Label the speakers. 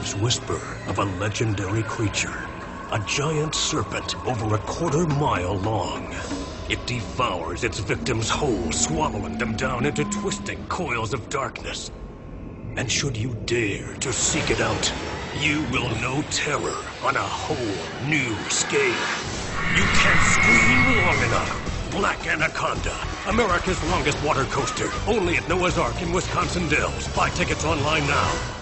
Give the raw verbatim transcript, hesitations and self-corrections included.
Speaker 1: ears whisper of a legendary creature. A giant serpent over a quarter mile long. It devours its victims whole, swallowing them down into twisting coils of darkness. And should you dare to seek it out, you will know terror on a whole new scale. You can't scream long enough. Black Anaconda, America's longest water coaster. Only at Noah's Ark in Wisconsin Dells. Buy tickets online now.